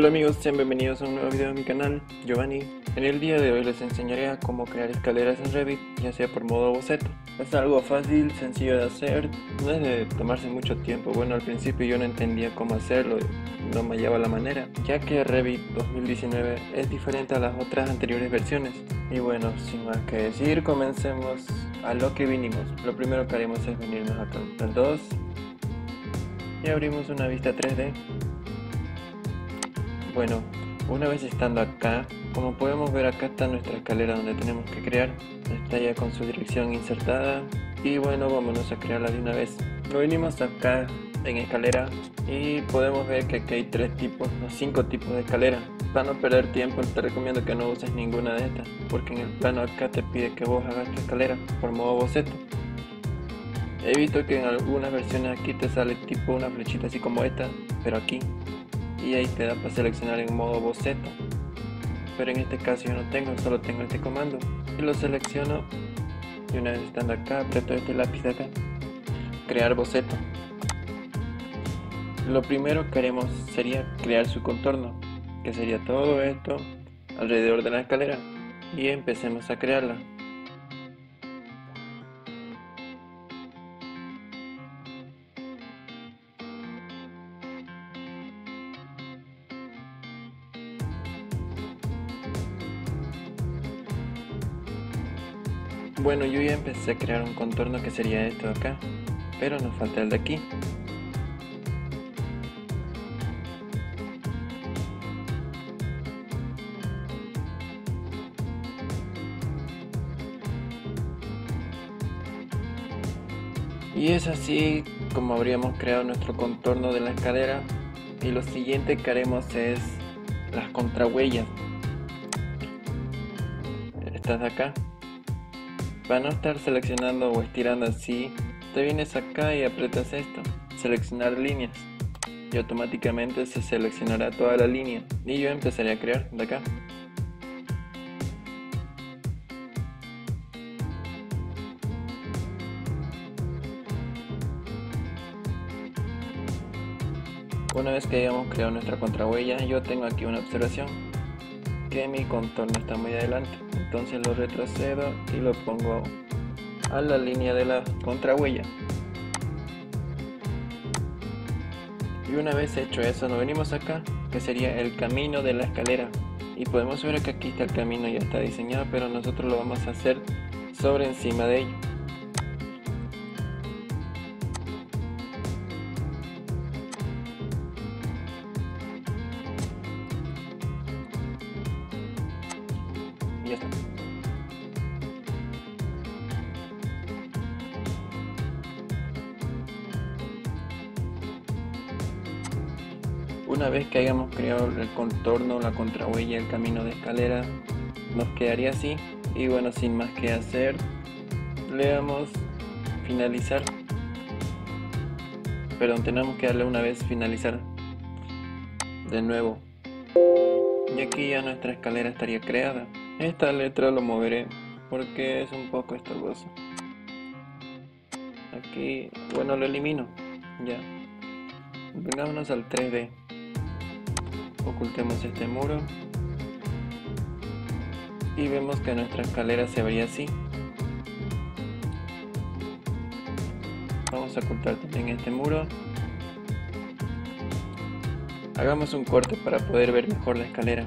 Hola amigos, sean bienvenidos a un nuevo video de mi canal, Giovanni. En el día de hoy les enseñaré a cómo crear escaleras en Revit, ya sea por modo boceto. Es algo fácil, sencillo de hacer, no es de tomarse mucho tiempo. Bueno, al principio yo no entendía cómo hacerlo, no me hallaba la manera, ya que Revit 2019 es diferente a las otras anteriores versiones. Y bueno, sin más que decir, comencemos a lo que vinimos. Lo primero que haremos es venirnos acá al 2 y abrimos una vista 3D. Bueno, una vez estando acá, como podemos ver, acá está nuestra escalera donde tenemos que crear. Está ya con su dirección insertada y bueno, vámonos a crearla de una vez. Lo venimos acá en escalera y podemos ver que aquí hay 5 tipos de escalera. Para no perder tiempo te recomiendo que no uses ninguna de estas, porque en el plano acá te pide que vos hagas tu escalera por modo boceto. He visto que en algunas versiones aquí te sale tipo una flechita así como esta, pero aquí, y ahí te da para seleccionar en modo boceto, pero en este caso yo no tengo, solo tengo este comando y lo selecciono y una vez estando acá aprieto este lápiz de acá, crear boceto. Lo primero que haremos sería crear su contorno, que sería todo esto alrededor de la escalera, y empecemos a crearla. Bueno, yo ya empecé a crear un contorno que sería esto de acá, pero nos falta el de aquí. Y es así como habríamos creado nuestro contorno de la escalera. Y lo siguiente que haremos es las contrahuellas. Estas de acá. Para no estar seleccionando o estirando así, te vienes acá y aprietas esto, seleccionar líneas, y automáticamente se seleccionará toda la línea. Y yo empezaré a crear de acá. Una vez que hayamos creado nuestra contrahuella, yo tengo aquí una observación, que mi contorno está muy adelante, entonces lo retrocedo y lo pongo a la línea de la contrahuella. Y una vez hecho eso, nos venimos acá, que sería el camino de la escalera, y podemos ver que aquí está el camino, ya está diseñado, pero nosotros lo vamos a hacer sobre encima de ello. Y ya está. Una vez que hayamos creado el contorno, la contrahuella, el camino de escalera, nos quedaría así. Y bueno, sin más que hacer, le damos finalizar. Perdón, tenemos que darle una vez finalizar de nuevo. Y aquí ya nuestra escalera estaría creada. Esta letra lo moveré porque es un poco estorboso. Aquí, bueno, lo elimino. Ya. Vengámonos al 3D. Ocultemos este muro y vemos que nuestra escalera se vería así. Vamos a ocultar también este muro. Hagamos un corte para poder ver mejor la escalera.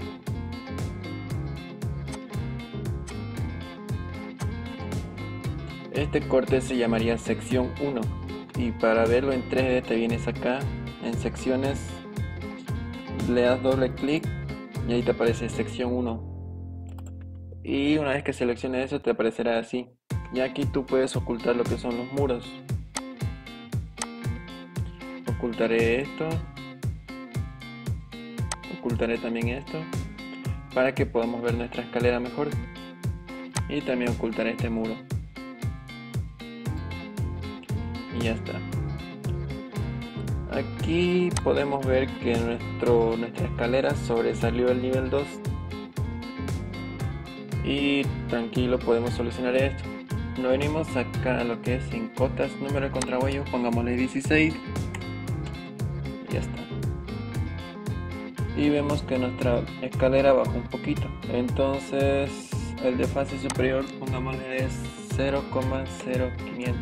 Este corte se llamaría sección 1, y para verlo en 3D te vienes acá en secciones, le das doble clic y ahí te aparece sección 1, y una vez que selecciones eso te aparecerá así. Y aquí tú puedes ocultar lo que son los muros. Ocultaré esto, ocultaré también esto para que podamos ver nuestra escalera mejor, y también ocultaré este muro y ya está. Aquí podemos ver que nuestra escalera sobresalió el nivel 2 y tranquilo podemos solucionar esto. Nos venimos acá a lo que es en cotas, número de contrahuellos, pongámosle 16 y ya está. y vemos que nuestra escalera bajó un poquito. Entonces el de fase superior pongámosle es 0,0500.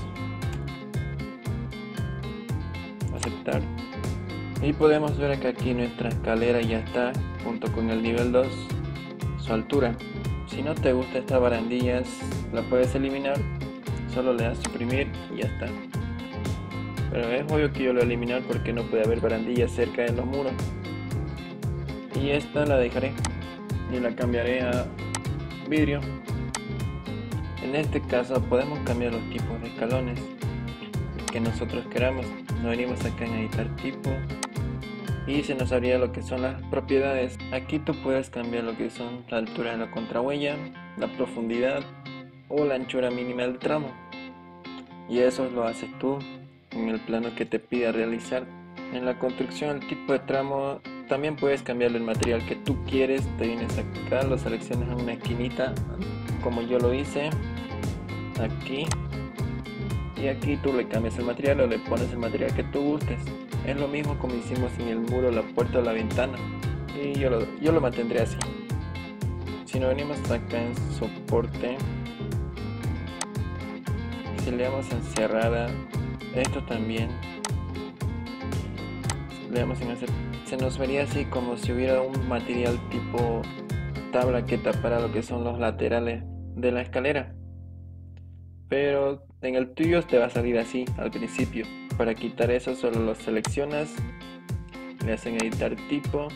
Aceptar. Y podemos ver que aquí nuestra escalera ya está junto con el nivel 2, su altura. Si no te gusta estas barandillas, la puedes eliminar, solo le das suprimir y ya está. Pero es obvio que yo lo voy a eliminar porque no puede haber barandillas cerca de los muros. Y esta la dejaré y la cambiaré a vidrio. En este caso podemos cambiar los tipos de escalones que nosotros queramos. Nos venimos acá en editar tipo y se nos abría lo que son las propiedades. Aquí tú puedes cambiar lo que son la altura de la contrahuella, la profundidad o la anchura mínima del tramo, y eso lo haces tú en el plano que te pida realizar. En la construcción, el tipo de tramo, también puedes cambiarle el material que tú quieres. Te vienes acá, lo seleccionas en una esquinita como yo lo hice aquí, y aquí tú le cambias el material o le pones el material que tú gustes. Es lo mismo como hicimos en el muro, la puerta o la ventana, y yo lo mantendré así. Si nos venimos acá en soporte, si le damos en cerrada, esto también le damos en hacer, se nos vería así como si hubiera un material tipo tabla que tapara lo que son los laterales de la escalera, pero en el tuyo te va a salir así al principio. Para quitar eso solo lo seleccionas, le hacen editar tipo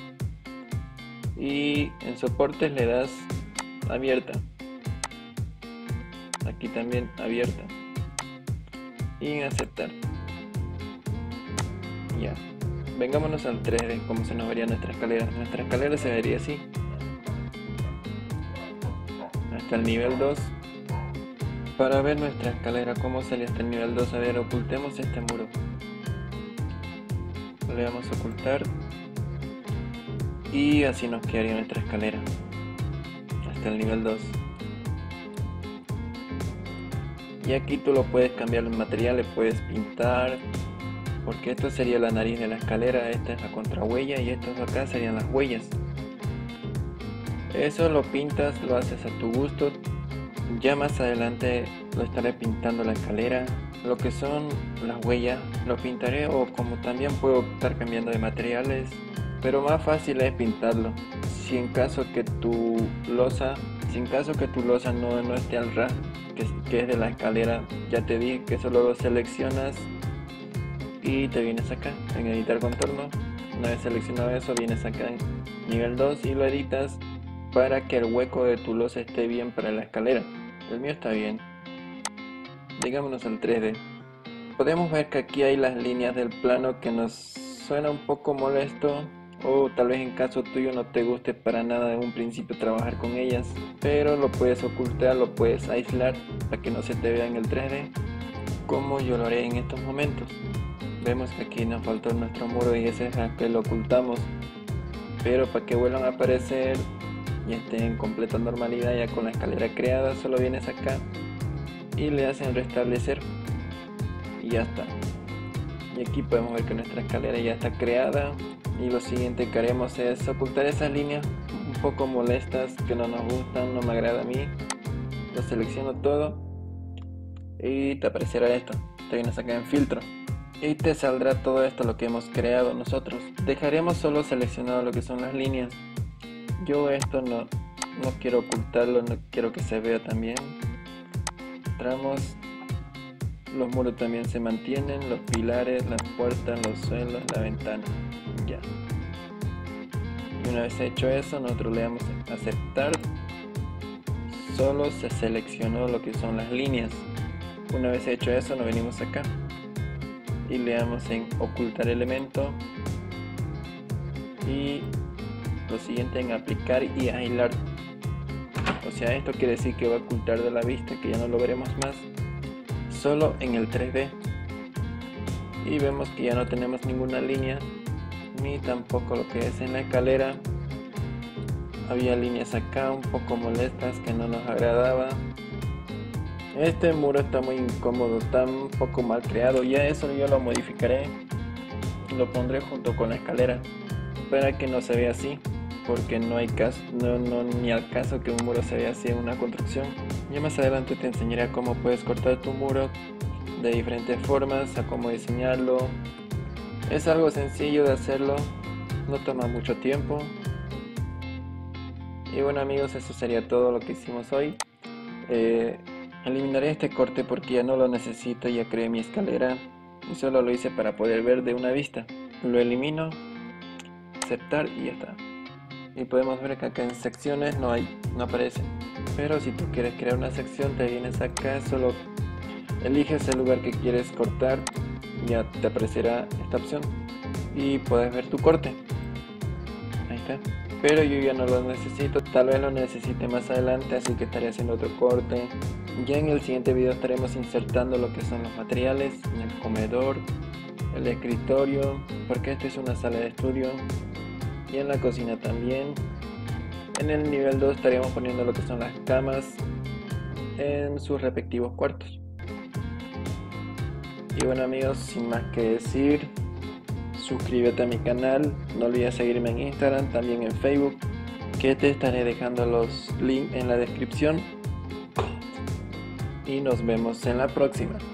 y en soportes le das abierta, aquí también abierta y en aceptar. Ya, vengámonos al 3D, como se nos vería nuestra escalera. Nuestra escalera se vería así hasta el nivel 2. Para ver nuestra escalera cómo sale hasta el nivel 2, a ver, ocultemos este muro, le damos a ocultar y así nos quedaría nuestra escalera hasta el nivel 2. Y aquí tú lo puedes cambiar el material, le puedes pintar, porque esto sería la nariz de la escalera, esta es la contrahuella y estos acá serían las huellas. Eso lo pintas, lo haces a tu gusto. Ya más adelante lo estaré pintando la escalera, lo que son las huellas lo pintaré, o como también puedo estar cambiando de materiales, pero más fácil es pintarlo. Si en caso que tu losa no esté al ras, que es de la escalera, ya te di que solo lo seleccionas y te vienes acá en editar contorno. Una vez seleccionado eso, vienes acá en nivel 2 y lo editas para que el hueco de tu losa esté bien para la escalera. El mío está bien. Digámonos al 3D. Podemos ver que aquí hay las líneas del plano que nos suena un poco molesto, o tal vez en caso tuyo no te guste para nada en un principio trabajar con ellas, pero lo puedes ocultar, lo puedes aislar para que no se te vea en el 3D, como yo lo haré en estos momentos. Vemos que aquí nos faltó nuestro muro y ese es el que lo ocultamos, pero para que vuelvan a aparecer y esté en completa normalidad ya con la escalera creada, solo vienes acá y le hacen restablecer y ya está. Y aquí podemos ver que nuestra escalera ya está creada, y lo siguiente que haremos es ocultar esas líneas un poco molestas que no nos gustan, no me agrada a mí. Lo selecciono todo y te aparecerá esto. Te vienes acá en filtro y te saldrá todo esto lo que hemos creado nosotros. Dejaremos solo seleccionado lo que son las líneas. Yo esto no quiero ocultarlo, no quiero que se vea también. Tramos, los muros también se mantienen, los pilares, las puertas, los suelos, la ventana. Ya. Y una vez hecho eso, nosotros le damos a aceptar. Solo se seleccionó lo que son las líneas. Una vez hecho eso, nos venimos acá y le damos en ocultar elemento y lo siguiente en aplicar y aislar. O sea, esto quiere decir que va a ocultar de la vista, que ya no lo veremos más, solo en el 3D. Y vemos que ya no tenemos ninguna línea, ni tampoco lo que es en la escalera. Había líneas acá un poco molestas que no nos agradaba. Este muro está muy incómodo, está un poco mal creado. Ya eso yo lo modificaré, lo pondré junto con la escalera. para que no se vea así, porque no hay caso, ni al caso que un muro se vea así en una construcción. Ya más adelante te enseñaré cómo puedes cortar tu muro de diferentes formas, a cómo diseñarlo. Es algo sencillo de hacerlo, no toma mucho tiempo. Y bueno amigos, eso sería todo lo que hicimos hoy. Eliminaré este corte porque ya no lo necesito, ya creé mi escalera y solo lo hice para poder ver de una vista. Lo elimino, aceptar y ya está. Y podemos ver que acá en secciones no aparece. Pero si tú quieres crear una sección, te vienes acá, solo eliges el lugar que quieres cortar, ya te aparecerá esta opción y puedes ver tu corte. Ahí está. Pero yo ya no lo necesito, tal vez lo necesite más adelante, así que estaré haciendo otro corte. Ya en el siguiente video estaremos insertando lo que son los materiales en el comedor, el escritorio, porque esta es una sala de estudio, y en la cocina también. En el nivel 2 estaríamos poniendo lo que son las camas en sus respectivos cuartos. Y bueno amigos, sin más que decir, suscríbete a mi canal, no olvides seguirme en Instagram, también en Facebook, que te estaré dejando los links en la descripción. Y nos vemos en la próxima.